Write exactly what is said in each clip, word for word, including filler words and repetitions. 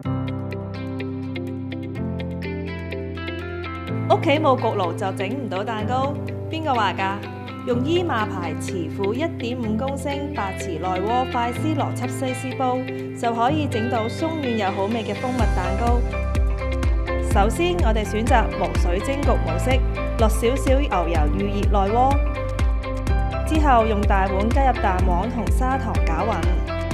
屋企冇焗爐就整唔到蛋糕，邊個話㗎？用伊瑪牌慈父一點五公升白瓷內鍋快絲羅輯西施煲，就可以整到鬆軟又好味嘅蜂蜜蛋糕。首先，我哋選擇無水蒸焗模式，落少少牛油預熱內鍋，之後用大碗加入蛋黃同砂糖攪勻，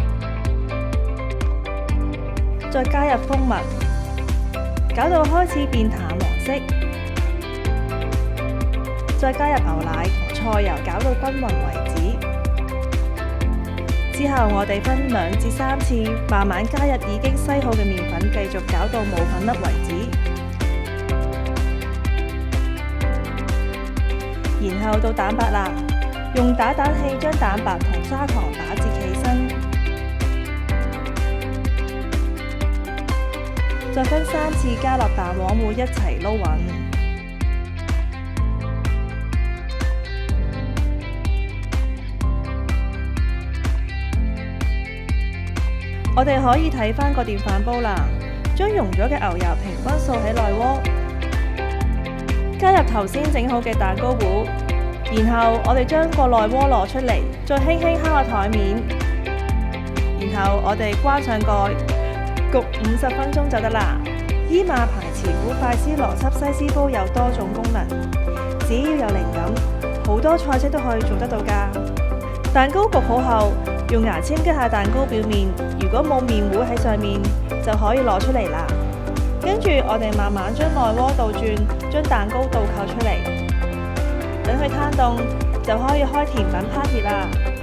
再加入蜂蜜，攪到開始變淡黃色。再加入牛奶同菜油，攪到均勻為止。之後我哋分兩至三次，慢慢加入已經篩好嘅麵粉，繼續攪到冇粉粒為止。然後到蛋白啦，用打蛋器將蛋白同砂糖打至企身，再分三次加落蛋黃糊一齊撈勻。我哋可以睇返個電飯煲啦，將溶咗嘅牛油平均掃喺內鍋，加入頭先整好嘅蛋糕糊，然後我哋將個內鍋攞出嚟，再輕輕敲下台面，然後我哋關上蓋，焗五十分鐘就得啦。伊瑪牌慈父快絲羅輯西施煲有多種功能，只要有靈感，好多菜式都可以做得到㗎。蛋糕焗好後，用牙籤吉下蛋糕表面，如果冇麵糊喺上面，就可以攞出嚟啦。跟住我哋慢慢將內鍋倒轉，將蛋糕倒扣出嚟，等佢攤凍，就可以開甜品 party 啦。